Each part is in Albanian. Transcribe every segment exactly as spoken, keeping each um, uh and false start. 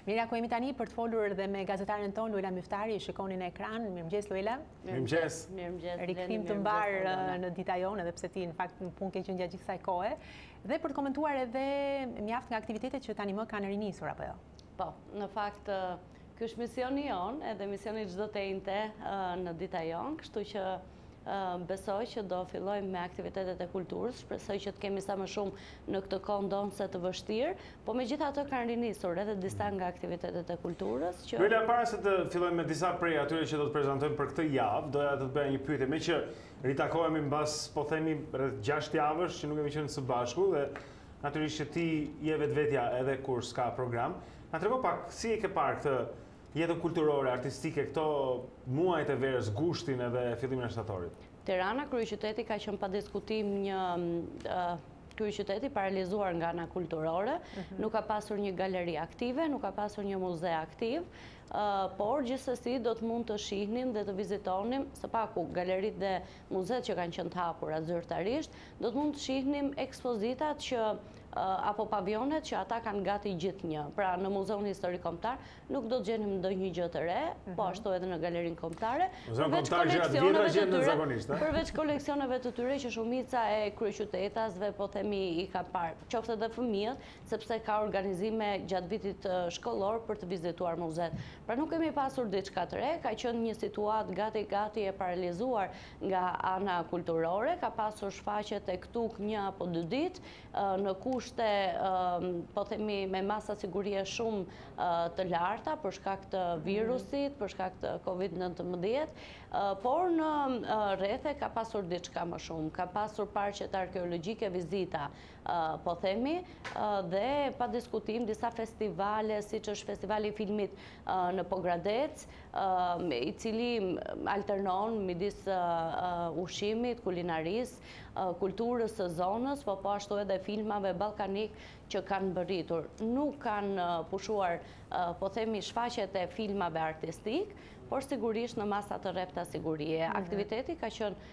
Mirja, ku jemi tani për të folur dhe me gazetaren tonë, Luela Myftari, shikoni në ekran. Mirëmëngjes, Luela. Mirëmëngjes. Mirëmëngjes. Rikthim të mbar në Dita jonë, edhe pse ti në fakt në punë ke qenë gjatë gjithë kësaj kohe. Dhe për të komentuar edhe mjaft nga aktivitetet që tani më kanë rinisur apo jo? Po, në fakt ky është misioni jonë, edhe misioni çdo të enjte në Dita jonë, kështu që besoj që do fillojmë me aktivitetet e kulturës, shpresoj që të kemi sa më shumë në këtë kohë ndonë se të vështirë, po megjithatë kanë rinisur edhe disa nga aktivitetet e kulturës. Luela, para se të fillojmë me disa prej atyre që do të prezantojmë për këtë javë, doja të të bëja një pyetje, me që ritakohemi mbas, po themi, rreth gjashtë javësh që nuk kemi qenë së bashku dhe natyrisht që ti je vetvetja edhe kur s'ka program. Na trego pak si e ke parë këtë jetën kulturore, artisitike, këto muajt e verës, gushtin edhe fillimin e shtatorit? Tirana, kryeqyteti, ka qenë pa diskutim një uh, kryeqyteti paralizuar nga ana kulturore, uh-huh. Nuk ka pasur një galeri aktive, nuk ka pasur një muze aktiv, uh, por gjithsesi do të mund të shihnim dhe të vizitonim, së paku galeritë dhe muzet që kanë qenë të hapura zyrtarisht, do të mund të shihnim ekspozitat që apo pavionet që ata kanë gati gjithë një. Pra në Muzeun Historik Kombëtar nuk do të gjenim ndonjë gjë të re, po ashtu edhe në galerinë kombëtare. Muzeun Kombëtar gjëra të vjetra gjen zakonisht, përveç koleksioneve të tyre që shumica e kryeqytetasve, po themi, i ka parë, qoftë edhe fëmijët, sepse ka organizime gjatë vitit shkollor për të vizituar muzet. Pra nuk kemi pasur diçka të re, ka qenë një situatë gati gati e paralizuar nga ana kulturore, ka pasur shfaqje tek tuk një apo dy ditë në kushte, po themi, me masa sigurie shumë të larta për shkak të virusit, për shkak të kovid nëntëmbëdhjetë, por në rrethe ka pasur diçka më shumë, ka pasur parqet arkeologjike, vizita, po themi, dhe pa diskutim disa festivale, siç është festivali i filmit në Pogradec, i cili alternon midis ushqimit, kulinarisë, kulturës së zonës, po po ashtu edhe filmave balkanik që kanë bërritur. Nuk kanë pushuar, po themi, shfaqjet e filmave artistik, por sigurisht në masa të rrepta sigurie. Aktiviteti ka qenë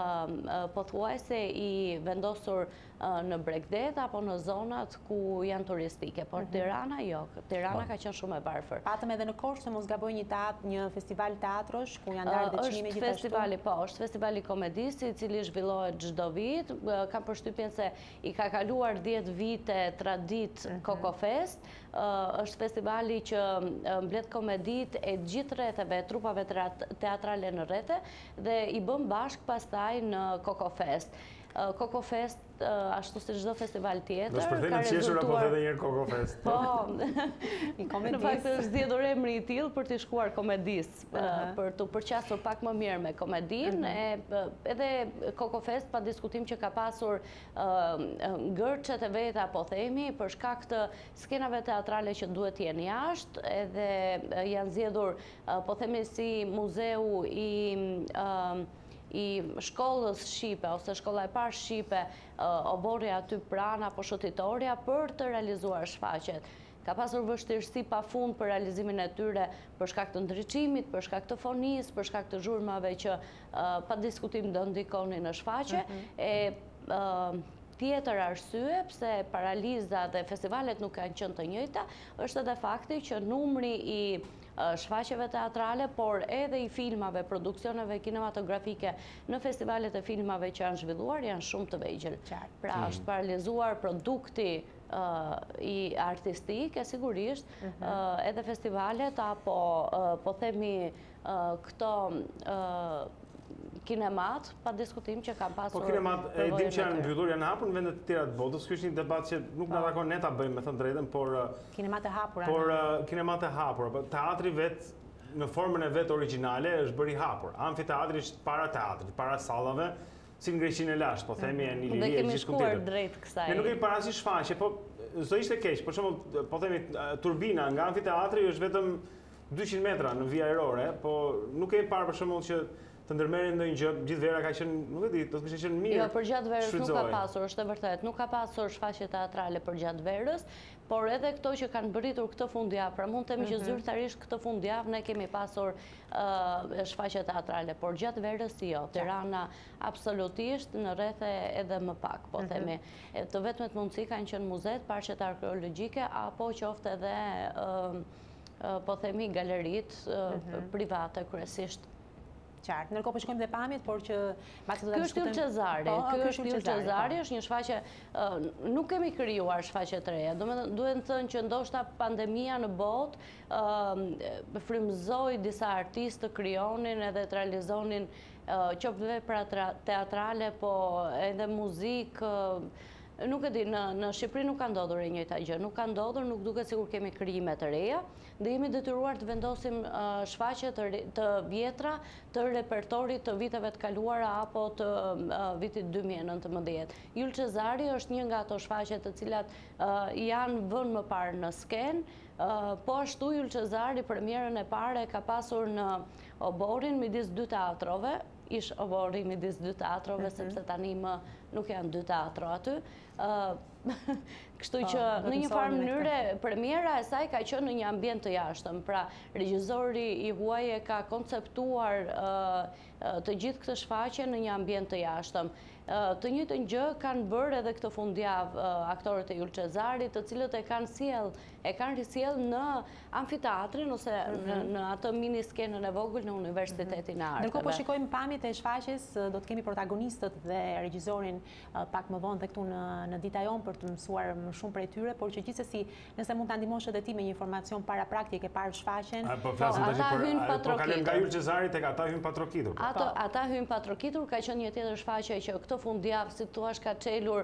pothuajse i vendosur në Bregdet apo në zonat ku janë turistike, por Tirana jo, Tirana ka qenë shumë e varfër. Patëm edhe në Korçë, se mos gaboj një teatr, një festival teatrosh ku janë darë dhe çmime gjithashtu. Është festivali, po, është festivali komedisë, i cili zhvillohet çdo vit. Kam përshtypjen se i ka kaluar dhjetë vite tradit Kokofest. Është festivali që mbledh komedit e gjithë rretheve, trupave teatrale në rrethe dhe i bën bashk pastaj në Kokofest. Kokofest, ashtu si çdo festival tjetër, do shpërthejnë në qeshur apo edhe njerë Kokofest. Po, i komedis. Në fakt është zgjedhur emri i tillë për të shkuar komedis, për të përqasur pak më mirë me komedin. Edhe Kokofest, pa diskutim që ka pasur gërçet e veta, po themi, për shkak të skenave teatrale që duhet të jenë jashtë, edhe janë zgjedhur, po themi, si muzeu i i shkollës Shqipe, ose shkolla e parë Shqipe, obori aty pranë apo shëtitoria për të realizuar shfaqjet. Ka pasur vështirësi pafund për realizimin e tyre për shkak të ndriçimit, për shkak të fonisë, për shkak të zhurmave që pa diskutim do ndikonin në shfaqje. Tjetër arsye pse paraliza dhe festivalet nuk kanë qenë të njëjta është edhe fakti që numri i shfaqjeve teatrale, por edhe i filmave, produksioneve kinematografike në festivalet e filmave që janë zhvilluar janë shumë të vegjël. Pra është paralizuar produkti i artistik, e sigurisht, edhe festivalet apo po themi këto kinemat, pa diskutim që kam pasur... Po kinemat, e dim që janë mbyllur, janë hapur në vendet të tjera të botës, kjo është një debat që nuk na takon ne ta bëjmë, me thënë drejtën, por... Kinemat e hapura. Por kinemat e hapura, teatri vetë, në formën e vetë origjinale, është bëri hapur. Amfiteatri është para teatrit, para sallave, si në Greqinë e lashtë, po themi e një liri e gjithë shkuar drejt kësaj. Ne nuk kemi parasysh shfaqje, po s'do ishte keq, për shembull, po themi turbina nga amfiteatri është vetëm dyqind metra në vija erore, po nuk kemi parë për shembull që të ndërmerrin ndonjë gjë, gjithë vera ka qenë, nuk e di, do të kishte qenë mirë. Jo, për gjatë verës nuk ka pasur, është e vërtet, nuk ka pasur shfaqje teatrale për gjatë verës, por edhe këto që kanë bëritur këtë fundjavë, pra mund të themi që zyrtarisht këtë fundjavë ne kemi pasur shfaqje teatrale, por gjatë verës jo. Tirana absolutisht, në rrethe edhe më pak, po themi. Të vetmet mundësi kanë qenë muzet, parqet arkeologjike, apo qoftë edhe, po themi, galerit private kryesisht. Qartë. Ndërkohë po shkojmë dhe pamjet, por që Ky është Yll Cezari. Ky është Yll Cezari, është një shfaqje, nuk kemi krijuar shfaqje të reja. Duhet të thënë që ndoshta pandemia në botë frymëzoi disa artistë të krijonin edhe të realizonin qoftë vepra teatrale, po edhe muzikë. Nuk e di, në Shqipëri nuk ka ndodhur e njëjta gjë, nuk ka ndodhur, nuk duket sikur kemi krijime të reja, dhe jemi detyruar të vendosim shfaqje të vjetra të repertorit të viteve të kaluara apo të vitit dy mijë e nëntëmbëdhjetë. Yll Cezari është një nga ato shfaqje të cilat janë vënë më parë në skenë, po ashtu Yll Cezari premierën e parë ka pasur në Oborin midis dy teatrove, ish Obori midis dy teatrove, sepse tani më nuk janë dy teatro aty. Kështu që në një farë mënyre premiera e saj ka qenë në një ambient të jashtëm. Pra, regjizori i huaj e ka konceptuar të gjithë këtë shfaqje në një ambient të jashtëm. Të njëjtën gjë kanë bërë edhe këtë fundjavë aktorët e Yll Cezarit, të cilët e kanë sjell, e kanë risjell në amfiteatrin ose në atë mini skenën e vogël në Universitetin e Arteve. Ndërkohë po shikojmë pamjet e shfaqjes, do të kemi protagonistët dhe regjizorin pak më vonë dhe këtu në Dita jonë për të mësuar më shumë prej tyre, por që gjithsesi nëse mund ta ndihmosh edhe ti me një informacion parapraktike para shfaqjen. Po flasim tash për po kalojmë nga Yll Cezari tek ata hyn patrokitur. Ata hyn patrokitur, ka qenë një tjetër shfaqje që këtë fundjavë, si thua, ka çelur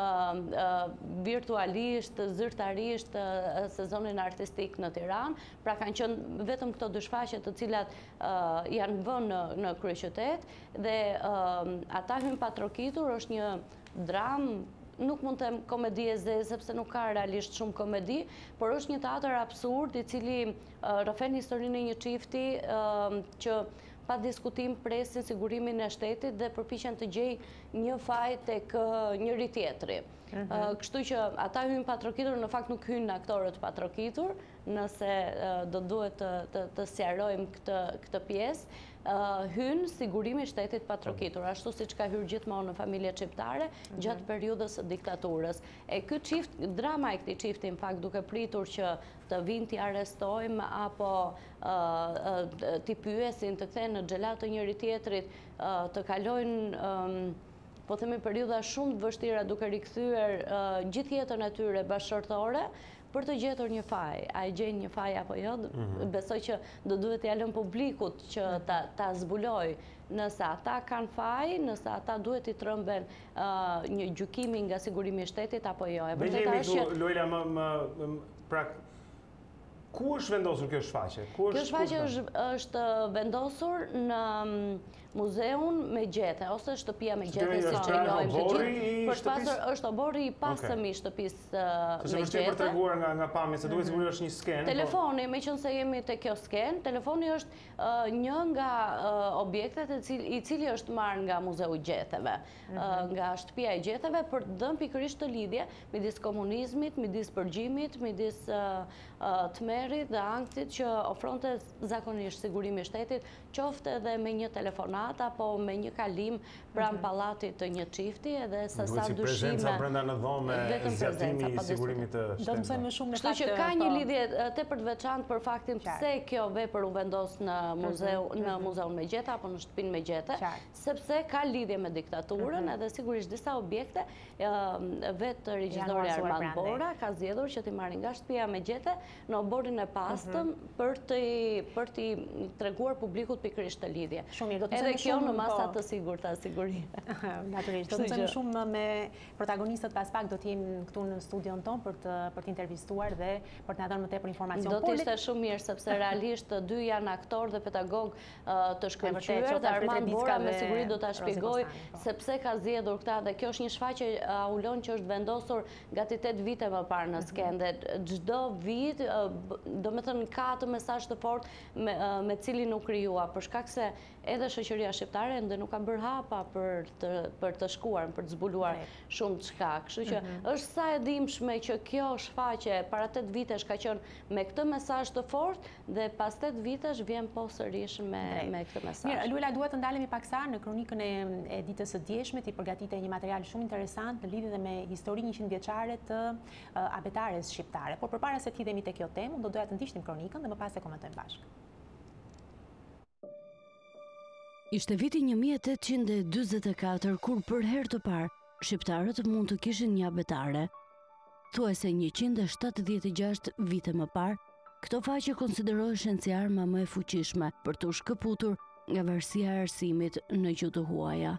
virtualisht, zyrtarisht sezonin artistik në Tiranë. Pra kanë qenë vetëm këto dy shfaqje të cilat janë vënë në kryeqytet dhe ata hyn patrokitur është një dram, nuk mund të them komedi e zezë, sepse nuk ka realisht shumë komedi, por është një teatër absurd i cili rrëfen historinë e një çifti që pa diskutim presin sigurimin e shtetit dhe përpiqen të gjej një faj tek njëri tjetri. Kështu që ata hyn patrokitur, në fakt nuk hyn aktorët patrokitur, nëse do duhet të sqarojmë këtë pjesë, hyn sigurimi i shtetit patrokitur, ashtu siç ka hyrë gjithmonë në familjet shqiptare gjatë periudhës së diktaturës. E ky çift, drama e këtij çifti në fakt duke pritur që të vinë t'i arrestojmë apo t'i pyesin, të kthehen në xhelat të njëri tjetrit, të kalojnë po themi periudha shumë të vështira duke rikthyer gjithë jetën e tyre bashkëtorë për të gjetur një faj. A e gjejnë një faj apo jo? Besoj që do duhet t'ia lëm publikut që ta zbuloj nëse ata kanë faj, nëse ata duhet i trëmben një gjykimi nga sigurimi i shtetit apo jo. Me jemi këtu, Luela, më pra, ku është vendosur kjo shfaqje? Kjo shfaqje është vendosur në muzeun me gjete, ose shtëpia me gjete, si që i njohim të gjithë. Është obori i pasëm i shtëpisë me gjete. Për treguar nga pamjet, se duhet sigurisht është një skenë. Telefoni, me qënë se jemi të kjo skenë, telefoni është një nga objektet i cili është marrë nga muzeu i gjeteve, nga shtëpia i gjeteve, për të dhënë pikërisht të lidhje midis komunizmit, midis përgjimit, midis tmerit dhe ankthit që ofronte zakonisht sigurimi i shtetit, qoftë edhe me një telefonat apo me një kalim pranë pallatit të një çifti, edhe sa sa dyshime. Prezenca brenda në dhomë, zgjatimi i sigurimit të shtetit. Do të mësojmë më shumë në fakt. Kështu që ka një lidhje tepër të veçantë për faktin pse kjo vepër u vendos në muzeu, në muzeun me gjete apo në shtëpinë me gjete, sepse ka lidhje me diktaturën, edhe sigurisht disa objekte vetë regjizori Armand Bora ka zgjedhur që t'i marrin nga shtëpia me gjete në oborin e pastëm për t'i treguar publikut pikërisht të lidhje. Edhe kjo në masat të sigurta, sigurie. Natyrisht, do të mësojmë shumë me protagonistët, pas pak do t'jemi këtu në studion tonë për të t'intervistuar dhe për t'na dhënë më tepër informacion. Do t'ishte shumë mirë, sepse realisht dy janë aktor dhe pedagog të shkëlqyer, dhe Armand Bora me siguri do t'a shpjegoj sepse ka zgjedhur këta, dhe kjo është një shfaqje aulon që është vendosur gati tetë vite më parë në skenë, dhe çdo vit do me thënë ka atë mesazh të fortë me, me cilin u krijua, për shkak se edhe shoqëria shqiptare ende nuk ka bërë hapa për të, për të shkuar, për të zbuluar shumë çka. Kështu që është sa e dimshme që kjo shfaqje para tetë vitesh ka qenë me këtë mesazh të fortë dhe pas tetë vitesh vjen po sërish me, me këtë mesazh. Mirë, Luela, duhet të ndalemi pak sa në kronikën e, e ditës së djeshme, ti përgatite një material shumë interesant në lidhje me historinë njëqind vjeçare të uh, abetares shqiptare. Por përpara se të hidhemi te kjo temë, do doja të ndiqnim kronikën dhe më pas e komentojmë bashkë. Ishte viti një mijë e tetëqind e dyzet e katër kur për herë të parë shqiptarët mund të kishin një abetare. Thuajse njëqind e shtatëdhjetë e gjashtë vite më parë, këto faqe konsideroheshin si arma më e fuqishme për të shkëputur nga varësia e arsimit në gjuhë të huaja.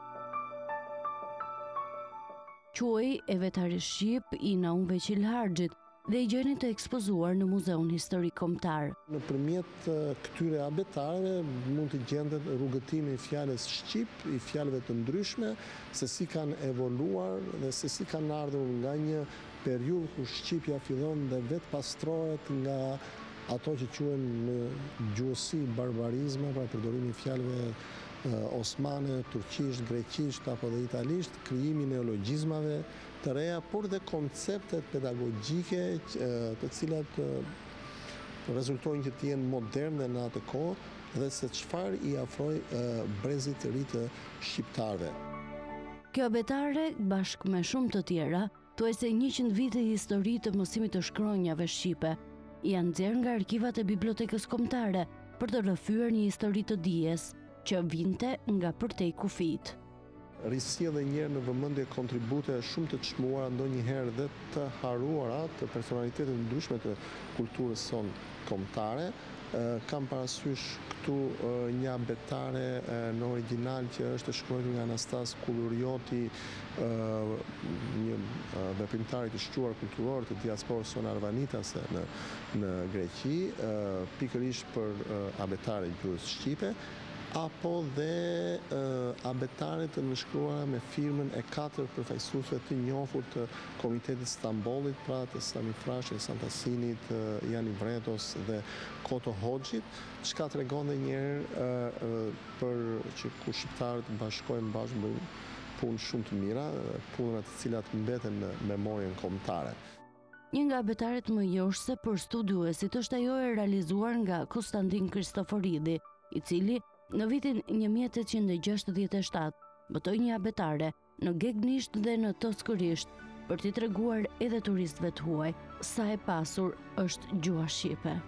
Quhej e vetari shqip i Naumve Qilharxhit dhe i gjeni të ekspozuar në Muzeun Historik Kombëtar. Nëpërmjet këtyre abetareve mund të gjendet rrugëtimi i fjalës shqip, i fjalëve të ndryshme, se si kanë evoluar dhe se si kanë ardhur nga një periudhë ku shqipja fillon dhe vetë pastrohet nga ato që quhen në gjuhësi barbarizme, pra përdorimi i fjalëve osmane, turqisht, greqisht apo dhe italisht, krijimi i neologjizmave të reja, por dhe konceptet pedagogjike të cilat rezultojnë që të jenë moderne në atë kohë dhe se çfarë i afroi brezit të ri të shqiptarëve. Kjo abetare, bashkë me shumë të tjera, thuajse njëqind vite histori të mësimit të shkronjave shqipe, janë nxjerrë nga arkivat e bibliotekës kombëtare për të rrëfyer një histori të dijes që vinte nga përtej kufit. Risjell dhe njerë në vëmendje kontribute shumë të çmuara, ndonjëherë dhe të haruara të personalitetet ndryshme të kulturës sonë kombëtare. Kam parasysh këtu një abetare në original që është shkruar nga Anastas Kullurioti, një veprimtar i të shquar kulturor të diasporës sonë arvanitase në, në Greqi, pikërisht për abetare gjuhës shqipe, apo dhe uh, abetaret të nënshkruara me firmën e katër përfaqësuesve të njohur të Komitetit Stambollit, pra të Sami Frashit, Santasinit, uh, Jani Vretos dhe Koto Hoxhit, çka tregon edhe një herë uh, uh, për që ku shqiptarët bashkohen bashkë bëjnë punë shumë të mira, punëra të cilat mbeten në memorien kombëtare. Një nga abetaret më njohëse për studiuesit është ajo e realizuar nga Konstantin Kristoforidi, i cili në vitin një mijë e tetëqind e gjashtëdhjetë e shtatë botoi një abetare në gegnisht dhe në toskërisht për t'i treguar edhe turistëve të huaj sa e pasur është gjuha shqipe.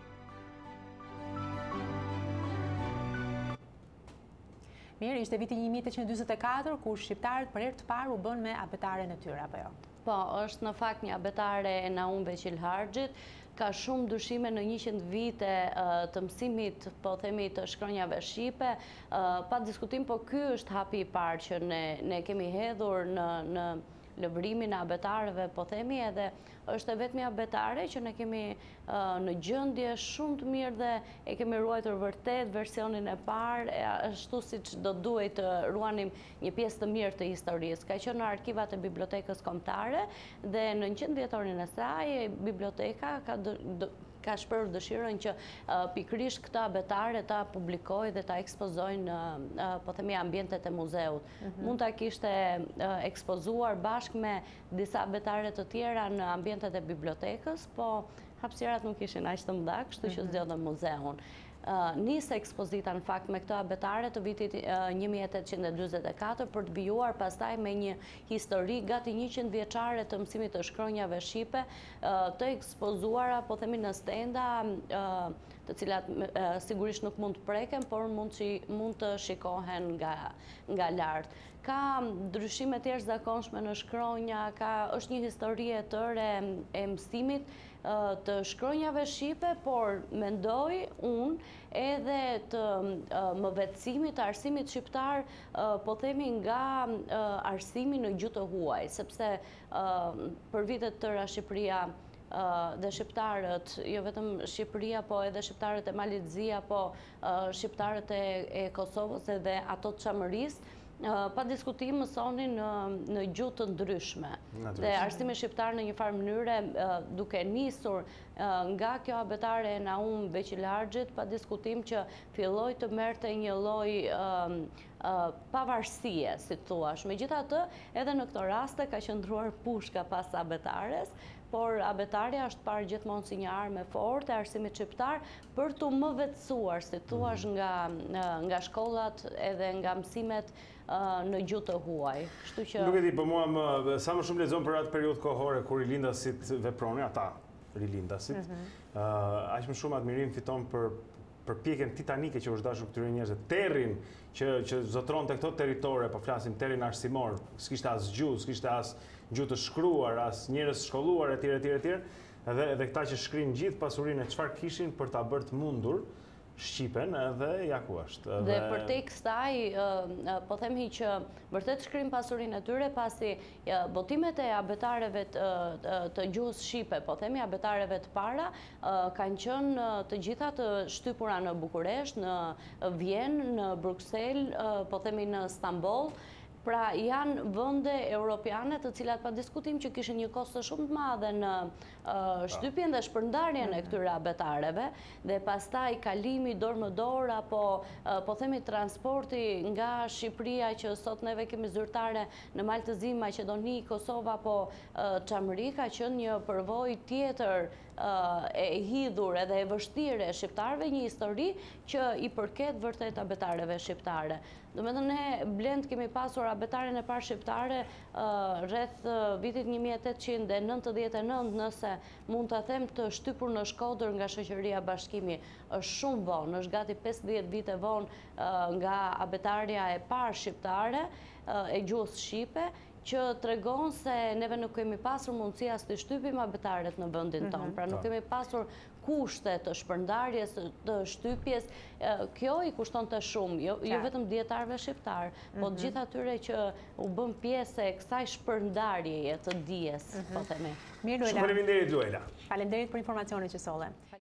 Mirë, ishte viti një mijë e tetëqind e dyzet e katër kur shqiptarët për herë të parë u bën me abetaren e tyre, apo jo? Po, është në fakt një abetare e Naumve Qilharxhit. Ka shumë ndryshime në njëqind vite të mësimit, po themi, të shkronjave shqipe. Pa diskutim, po ky është hapi i parë që ne, ne kemi hedhur në, në lëvërimin e abetareve, po themi, edhe është e vetmi abetare që ne kemi uh, në gjendje shumë të mirë dhe e kemi ruajtur vërtet versionin e parë, ashtu siç do duhet të ruanim një pjesë të mirë të historisë. Ka qenë në arkivat e bibliotekës kombëtare dhe në njëqind vjetorin e saj, biblioteka ka dë, dë, ka shprehur dëshirën që uh, pikërisht këta abetare ta publikojë dhe ta ekspozojnë uh, uh, po themi ambientet e muzeut. Mm-hmm. Mund ta kishte uh, ekspozuar bashkë me disa abetare të tjera në ambientet e bibliotekës, po hapësirat nuk ishin aq të mëdha, kështu që zgjodhën muzeun. Uh, nis Ekpozita në fakt me këto abetare të vitit uh, një mijë e tetëqind e dyzet e katër për të vijuar pastaj me një histori gati njëqind vjeçare të mësimit të shkronjave shqipe, uh, të ekspozuara, po themi, në stenda uh, të cilat uh, sigurisht nuk mund të preken, por mund, që, mund të shikohen nga, nga lart. Ka ndryshime të jashtëzakonshme në shkronja, ka, është një histori e tërë e mësimit të shkronjave shqipe, por mendoj unë edhe të mëvetësimit, të arsimit shqiptar, po themi nga arsimi në gjuhë të huaj, sepse për vitet tëra Shqipëria dhe shqiptarët, jo vetëm Shqipëria, po edhe shqiptarët e Malizia, po shqiptarët e, e Kosovës edhe ato të Çamërisë, pa diskutim mësonin në gjuhë të ndryshme. Dhe arsimi shqiptar në një farë mënyre duke nisur nga kjo abetare e Naum Beqilargjit, pa diskutim që filloi të merrte një lloj pavarësie, si thuash. Megjithatë, edhe në këto raste ka qëndruar pushka pas abetares, por abetarja është parë gjithmonë si një armë e fortë e arsimit shqiptar për të më vetësuar, si thuash, nga, nga shkollat edhe nga mësimet në gjuhë të huaj. Që... Nuk e di, për mua më, sa më shumë lexon për atë periudhë kohore kur rilindasit vepronin, ata rilindasit, mm -hmm. uh, aq më shumë admirim fiton për përpjekjen titanike që është dashur këtyre njerëzve, terrin që që zotronte këto territore, po flasim terrin arsimor, s'kishte as gjuhë, s'kishte as gjuhë të shkruar, as njerëz shkolluar etj etj etj, edhe edhe këta që shkrin gjithë pasurinë e çfarë kishin për ta bërë të mundur Shqipen edhe ja ku është. Dhe për te kësaj, po themi që vërtet shkrim pasurinë e tyre pasi botimet e abetareve të gjuhës shqipe, po themi abetareve të para, kanë qenë të gjitha të shtypura në Bukuresht, në Vjenë, në Bruksel, po themi në Stamboll. Pra janë vënde europiane të cilat pa diskutim që kishin një kostë shumë të madhe në shtypjen dhe shpërndarjen e këtyre abetareve dhe pastaj kalimi dorë më dorë apo po themi transporti nga Shqipëria që sot neve kemi zyrtare në Maltëzim, Maqedoni, Kosova apo Çamëri ka qenë një përvojë tjetër e hidhur edhe e vështirë e shqiptarëve, një histori që i përket vërtet abetareve shqiptare. Do me të ne blend kemi pasur abetaren e parë shqiptare rreth vitit një mijë e tetëqind e nëntëdhjetë e nëntë, nëse mund të them të shtypur në Shkodër nga Shoqëria Bashkimi. Është shumë vonë, është gati pesëdhjetë vite vonë nga abetarja e parë shqiptare e gjuhës shqipe, që tregon se neve nuk kemi pasur mundësi as të shtypim abetaret në vendin tonë. Pra nuk kemi pasur kushte të shpërndarjes, të shtypjes. Kjo i kushton të shumë, jo, jo vetëm dietarëve shqiptar, po të gjithë atyre që u bën pjesë e kësaj shpërndarjeje të dijes, po themi. Mirë, Luela. Shumë faleminderit, Luela. Faleminderit për informacionin që solle.